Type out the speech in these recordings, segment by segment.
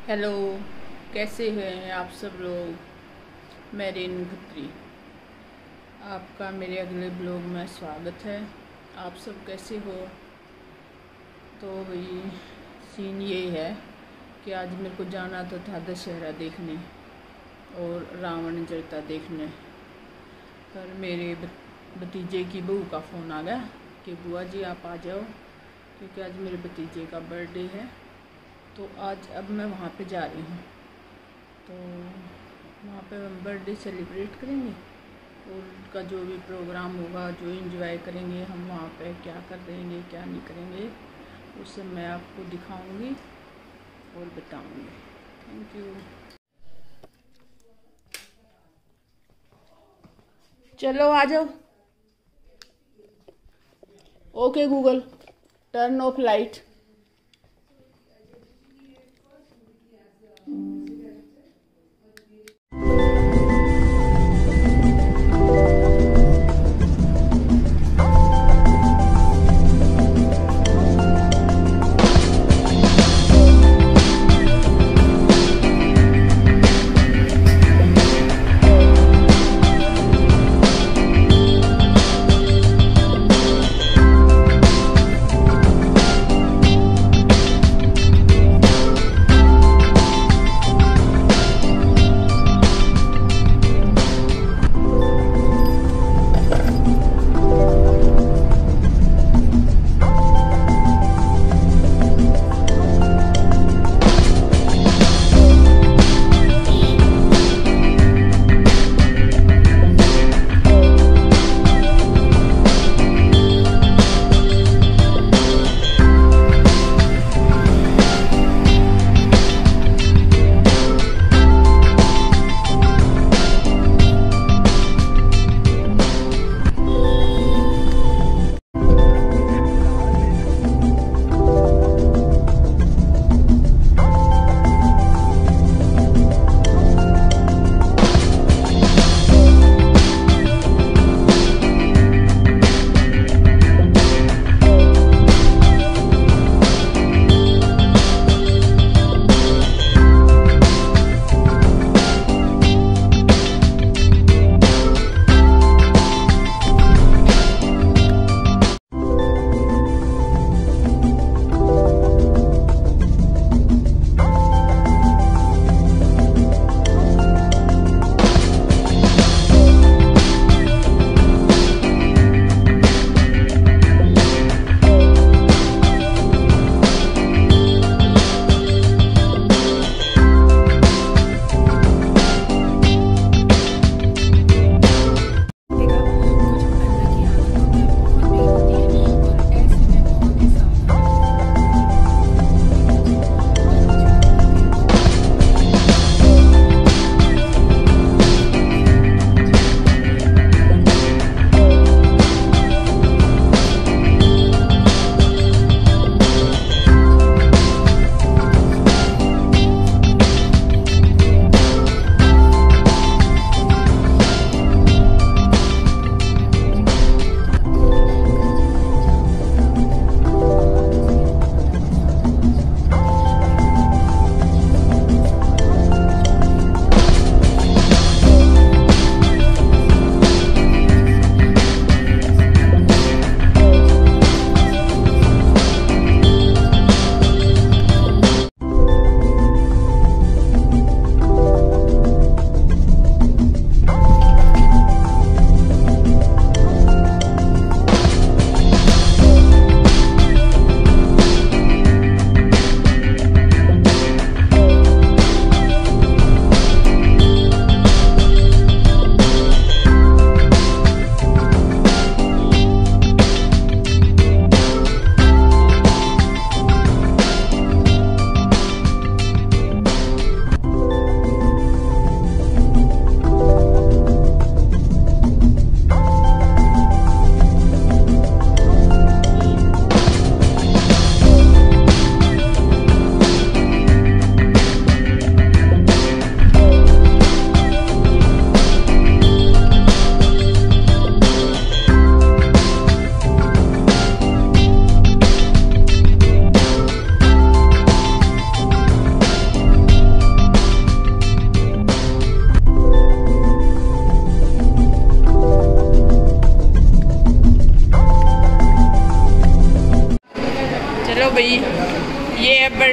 Hello, कैसे हैं आप सब लोग। मैं रेनू खत्री, आपका मेरे अगले ब्लॉग में स्वागत है। आप सब कैसे हो। तो भाई सीन ये है कि आज मेरे को जाना तो था दशहरा देखने और रावण जलता देखने, पर मेरे भतीजे की बहू का फ़ोन आ गया कि बुआ जी आप आ जाओ, क्योंकि आज मेरे भतीजे का बर्थडे है। तो आज अब मैं वहाँ पे जा रही हूँ, तो वहाँ पे हम बर्थडे सेलिब्रेट करेंगे और उनका जो भी प्रोग्राम होगा, जो एंजॉय करेंगे हम वहाँ पे, क्या कर देंगे क्या नहीं करेंगे, उससे मैं आपको दिखाऊंगी और बताऊंगी। Thank you. चलो आ जाओ। Okay Google, turn off light.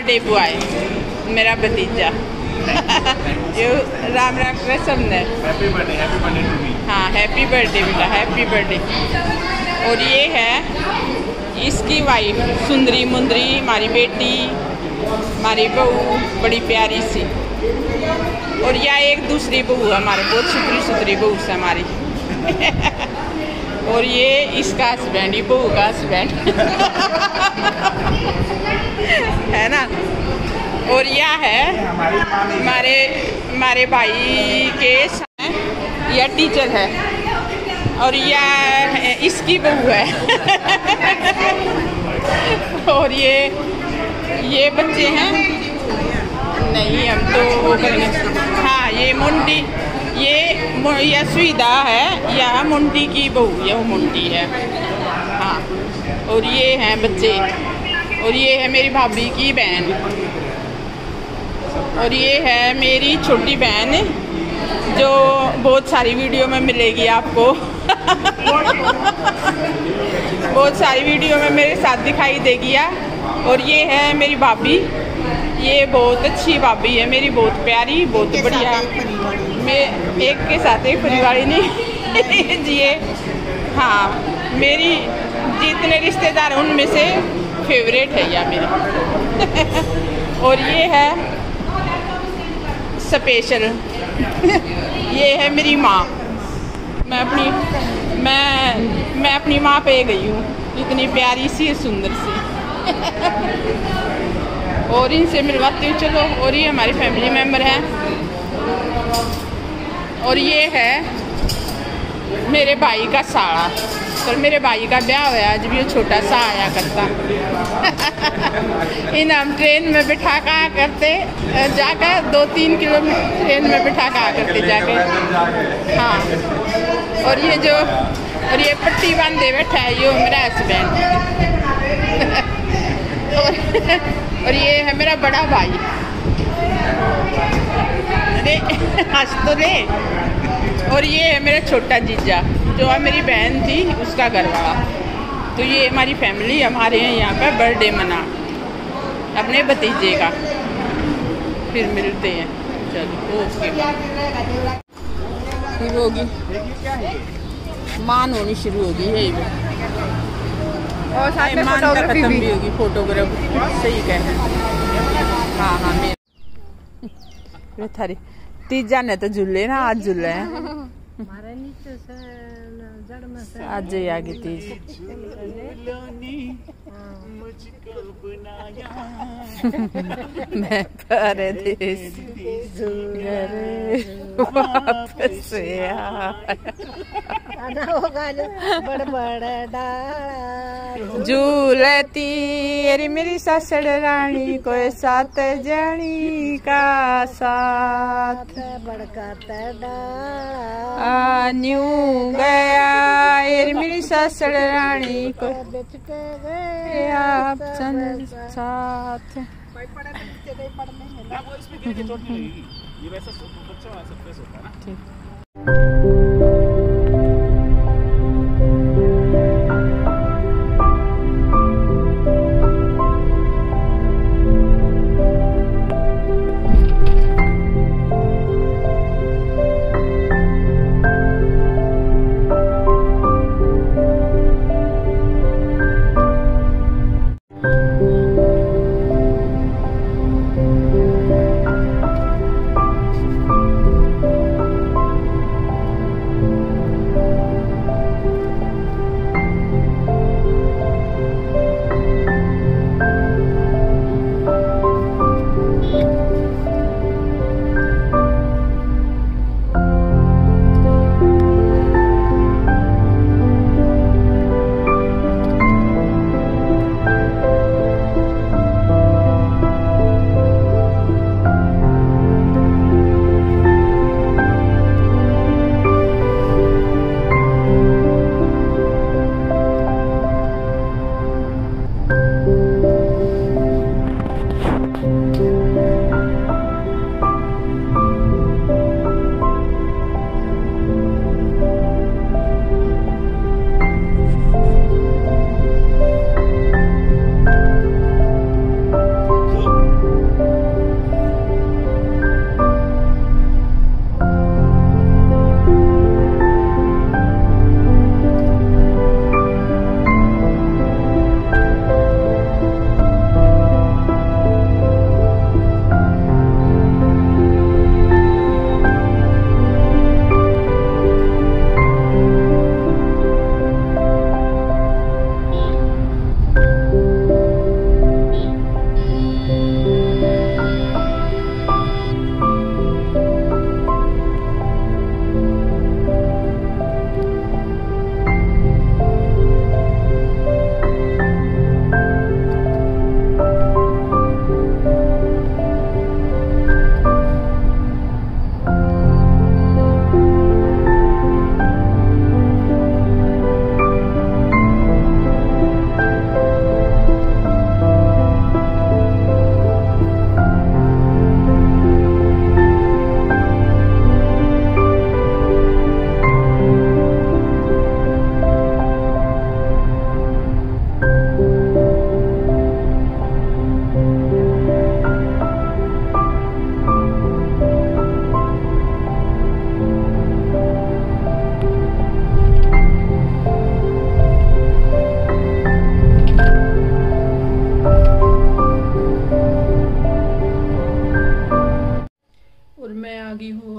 Birthday boy, मेरा भतीजा। ये राम राम कृष्ण ने हैप्पी बर्थडे टू मी। हाँ, हैप्पी बर्थडे बेटा, हैप्पी बर्थडे। और ये है इसकी वाइफ सुंदरी मुंदरी, हमारी बेटी, हमारी बहू बड़ी प्यारी सी। और यह एक दूसरी बहू है हमारे, बहुत सुथरी सुथरी बहू से हमारी। और ये इसका हस्बैंड, ये बहू का हस्बैंड है ना। और यह है हमारे भाई के यह टीचर है। और यह इसकी बहू है। और ये बच्चे हैं, नहीं हम तो वो करेंगे। हाँ, ये मुंडी, ये सुविधा है, यह मुंडी की बहू, यह मुंडी है। हाँ, और ये हैं बच्चे। और ये है मेरी भाभी की बहन। और ये है मेरी छोटी बहन, जो बहुत सारी वीडियो में मिलेगी आपको। बहुत सारी वीडियो में मेरे साथ दिखाई देगी या। और ये है मेरी भाभी, ये बहुत अच्छी भाभी है मेरी, बहुत प्यारी, बहुत बढ़िया। मैं एक के साथ एक परिवार नहीं जिए। हाँ, मेरी जितने रिश्तेदार हैं उनमें से फेवरेट है या मेरी। और ये है स्पेशल, ये है मेरी माँ। मैं अपनी माँ पे गई हूँ, इतनी प्यारी सी सुंदर सी। और इनसे मिलवाती हूँ, चलो। और ये हमारी फैमिली मेम्बर है। और ये है मेरे भाई का साड़ा। और मेरे भाई का ब्याह हुआ, आज भी वो छोटा सा आया करता। इन हम ट्रेन में बिठा कर करते जाकर 2-3 किलोमीटर ट्रेन में बिठा कर करते जाके। हाँ, और ये पट्टी बांधे बैठा है, ये मेरा हस्बैंड। और ये है मेरा बड़ा भाई। अरे हंस तो ले। और ये है मेरा छोटा जीजा, जो है मेरी बहन थी, उसका घर वाला। तो ये हमारी फैमिली, हमारे यहाँ पे बर्थडे मना अपने भतीजे का। फिर मिलते हैं, चलो ओके। शुरू होगी, मान होनी शुरू होगी, यही और साथ में फोटोग्राफी भी होगी। फोटोग्राफी सही कह रहे हैं। हाँ हाँ, मेरे थारी तीजा ने तो झूले ना, आज झूले हैं। आज ही आ गई तीज। मैं परदेस वापस झूलती अरे मेरी सासड़ रानी, कोई साथ जानी का साथ न्यू गया। अरे मेरी सासड़ रानी को आप साथ। ये वैसा बच्चा वैसा फेस होता है ना। ठीक।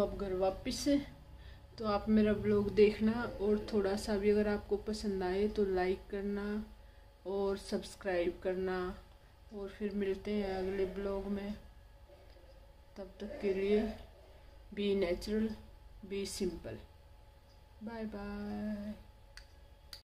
अब घर वापस से। तो आप मेरा ब्लॉग देखना और थोड़ा सा भी अगर आपको पसंद आए तो लाइक करना और सब्सक्राइब करना। और फिर मिलते हैं अगले ब्लॉग में। तब तक के लिए be natural, be simple. Bye bye.